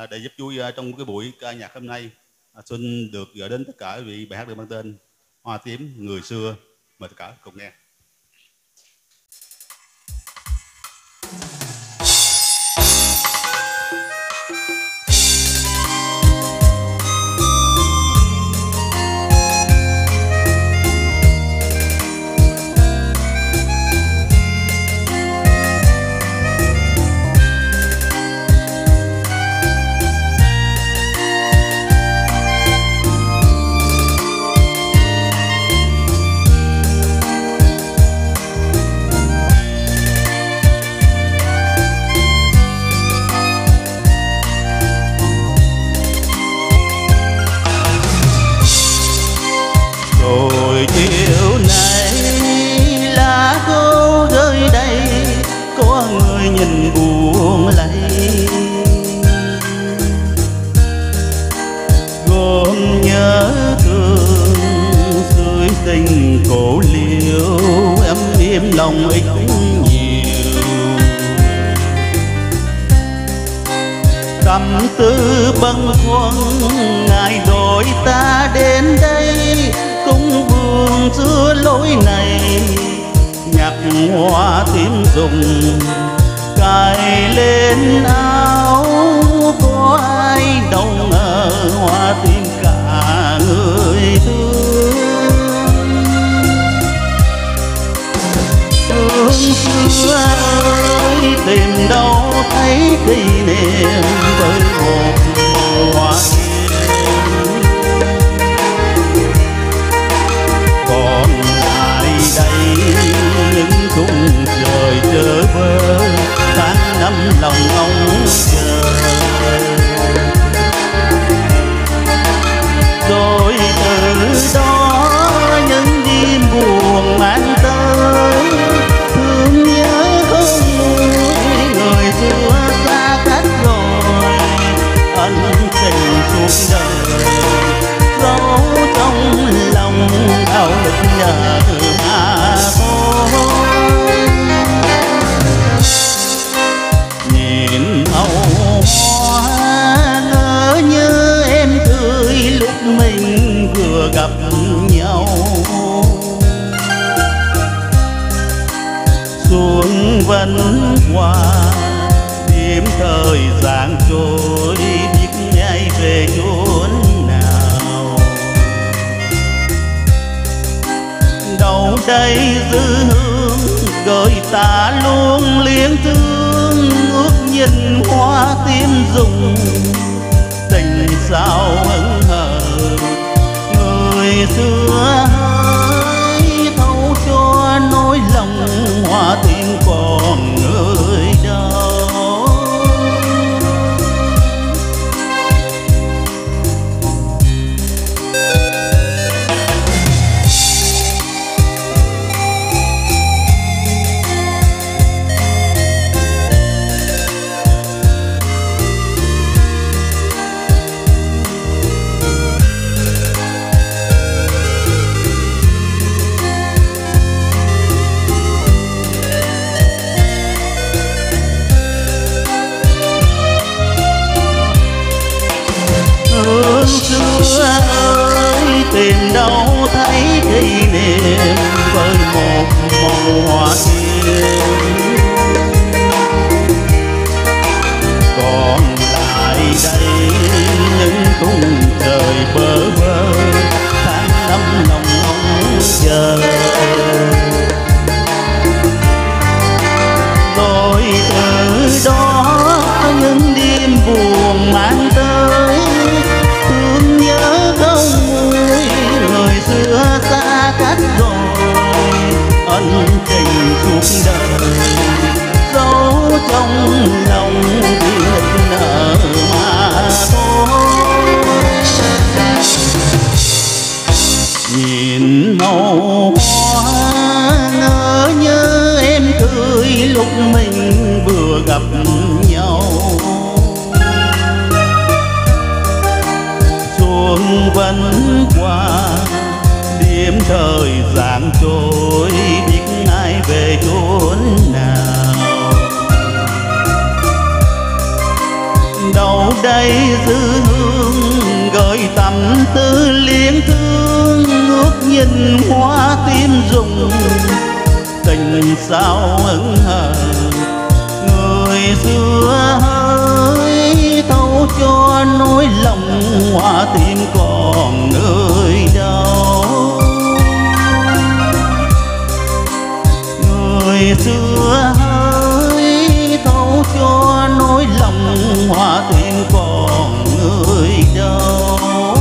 để giúp vui trong cái buổi ca nhạc hôm nay, xin được gửi đến tất cả quý vị bài hát được mang tên Hoa Tím Người Xưa. Mời tất cả cùng nghe. Rồi chiều nay lá khô rơi đây, có người nhìn buồn lạy, gồm nhớ thương dưới tình cổ liêu, em im lòng ít nhiều. Tâm tư bâng khuâng ngày đôi ta đến đây, cũng vương giữa lối này nhạc hoa tím rụng cài lên áo. Có ai đâu ngờ hoa tím cả người thương. Hương xưa ơi tìm đâu thấy kỷ niệm với một màu hoa khung trời trở vơ, tháng năm lòng ngóng chờ. Rồi từ đó những đêm buồn mang tới, thương nhớ không nguôi, người xưa xa cách rồi, ân tình suốt đời giấu trong lòng đau lực nhớ mà thôi. Nhìn màu hoa ngỡ như em cười lúc mình vừa gặp nhau, xuân vẫn qua đêm thời gian trôi, biết ai về chốn nào. Đâu đây dư hương gợi ta luôn liếng thương, ước nhìn hoa tím rụng tình sao hững hờ. Người xưa hỡi thấu cho nỗi lòng, hoa tím còn người đâu. Xưa ơi tìm đâu thấy kỷ niệm với một màu hoa tím. Còn lại đây những khung trời bơ vơ, tháng năm lòng ngóng chờ. Rồi từ đó những đêm buồn mang tới, thương nhớ không nguôi, người xưa xa cách rồi, ân tình suốt đời giấu trong lòng biết nợ mà thôi. Nhìn màu hoa ngỡ như em cười lúc mình vừa gặp nhau, xuân vẫn qua đêm thời gian trôi, biết ai về chốn nào. Đâu đầy dư hương, gợi tâm tư liên thương, ước nhìn hoa tim rụng, tình sao ân hờ. Người xưa hỡi thấu cho nỗi lòng, hoa tim còn nơi đâu. Người xưa hỡi thấu cho nỗi lòng, hoa tim còn nơi đâu.